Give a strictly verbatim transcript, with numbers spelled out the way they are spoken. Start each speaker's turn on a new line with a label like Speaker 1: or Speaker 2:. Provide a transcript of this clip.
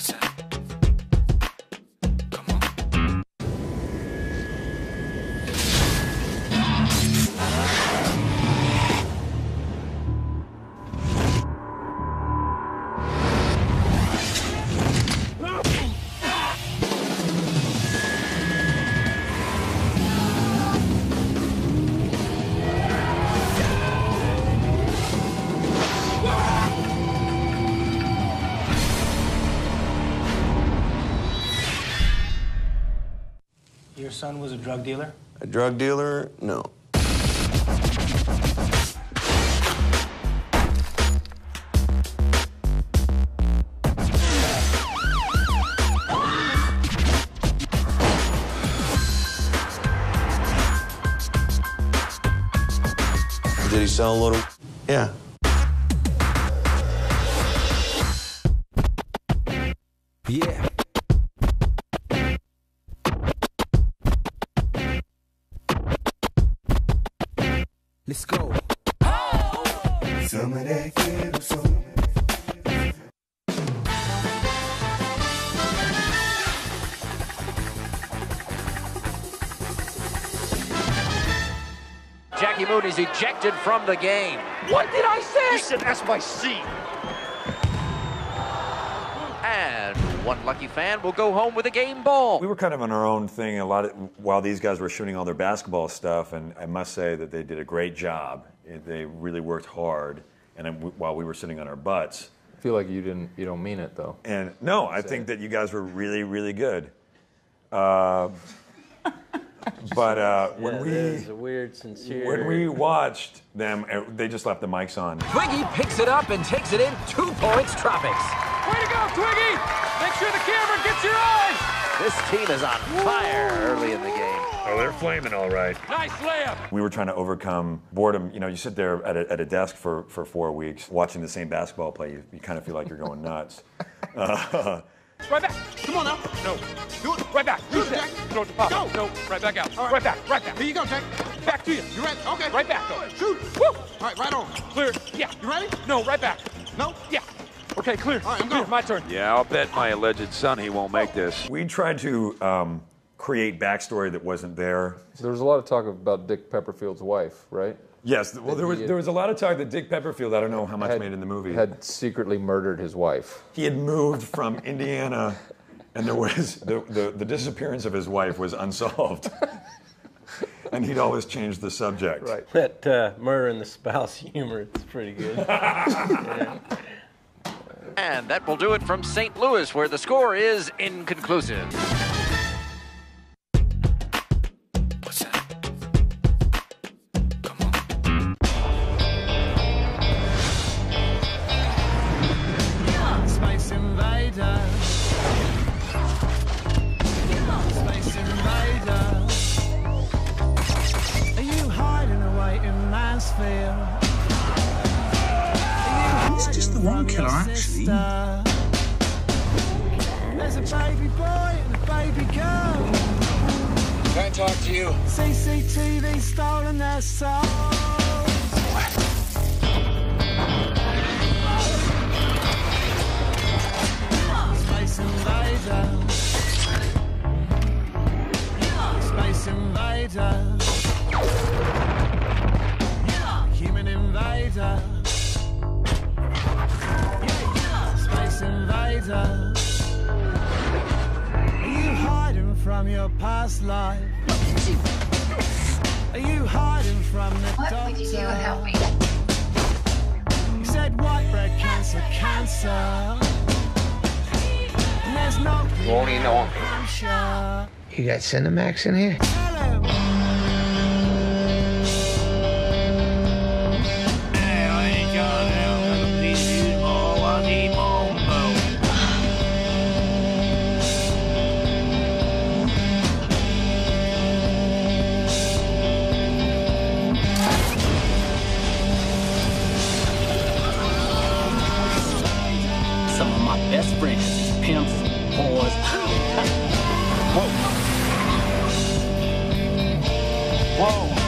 Speaker 1: Your son was a drug dealer?
Speaker 2: A drug dealer? No. Did he sell a little? Yeah.
Speaker 3: Yeah. Let's go. Some of that ghetto soul.
Speaker 4: Jackie Moon is ejected from the game.
Speaker 5: What did I say?
Speaker 4: You said that's my seat. And one lucky fan will go home with a game ball.
Speaker 6: We were kind of on our own thing a lot of, while these guys were shooting all their basketball stuff, and I must say that they did a great job. They really worked hard, and while we were sitting on our butts.
Speaker 7: I feel like you didn't, you don't mean it though.
Speaker 6: And no, I think that you guys were really, really good. Uh, but uh, when
Speaker 8: yeah,
Speaker 6: we
Speaker 8: there's a weird, sincere.
Speaker 6: when we watched them, they just left the mics on.
Speaker 4: Twiggy picks it up and takes it in. Two points, Tropics.
Speaker 5: Way to go, Twiggy! Make sure the camera gets your eyes!
Speaker 4: This team is on fire early in the game.
Speaker 6: Oh, they're flaming all right.
Speaker 5: Nice layup!
Speaker 6: We were trying to overcome boredom. You know, you sit there at a, at a desk for, for four weeks watching the same basketball play. You, you kind of feel like you're going nuts. Uh,
Speaker 5: Right back. Come on now. No. Do it. Right back. Shoot it, Jack. Throw it to Pop. Go. No. Right back out. All right. Right back. Right back.
Speaker 9: Here you go, Jack.
Speaker 5: Back to you.
Speaker 9: You ready? Okay.
Speaker 5: Right back, though.
Speaker 9: Shoot.
Speaker 5: Woo.
Speaker 9: All right, right on.
Speaker 5: Clear. Yeah.
Speaker 9: You ready?
Speaker 5: No, right back.
Speaker 9: No?
Speaker 5: Yeah. Okay, clear.
Speaker 9: All right, I'm
Speaker 5: clear.
Speaker 9: going.
Speaker 5: My turn.
Speaker 10: Yeah, I'll bet my alleged son he won't make this.
Speaker 6: we tried to um, create backstory that wasn't there.
Speaker 7: So there was a lot of talk about Dick Pepperfield's wife, right?
Speaker 6: Yes, well, there was there was a lot of talk that Dick Pepperfield, I don't know how much
Speaker 7: had,
Speaker 6: made in the movie,
Speaker 7: had secretly murdered his wife.
Speaker 6: He had moved from Indiana, and there was the, the, the disappearance of his wife was unsolved. And he'd always change the subject.
Speaker 7: Right.
Speaker 8: That uh, murdering the spouse humor, it's pretty good. Yeah.
Speaker 4: And that will do it from Saint Louis, where the score is inconclusive.
Speaker 3: What's that? Come on.
Speaker 11: Space Invader. Space Invader. Are you hiding away in Mansfield?
Speaker 12: It's just the one killer, actually.
Speaker 11: There's a baby boy and a baby girl.
Speaker 12: Can I talk to you?
Speaker 11: C C T V stolen their souls. Space Invader. Space Invader. Human Invader. Space Invader. Are you hiding from your past life? Are you hiding from the
Speaker 13: What
Speaker 11: doctor?
Speaker 13: would you do to help me?
Speaker 11: You said white bread cancer, cancer. And there's no
Speaker 12: Won't he know?
Speaker 11: I'm sure.
Speaker 12: You got Cinemax in here?
Speaker 11: Hello.
Speaker 14: Some of my best friends, pimps, whores. Whoa. Whoa.